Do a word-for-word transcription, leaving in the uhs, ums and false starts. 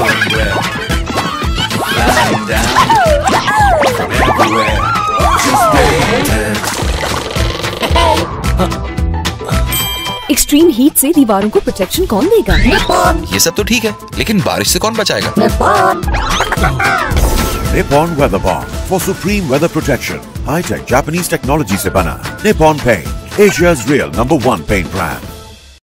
going well. Flying down from everywhere. Just wait. Extreme heat से दीवारों को protection कौन देगा? ये सब तो ठीक है, लेकिन बारिश से कौन बचाएगा? Nippon Weather Bomb for supreme weather protection. High-tech Japanese technology से बना Nippon Paint, Asia's real number one paint brand.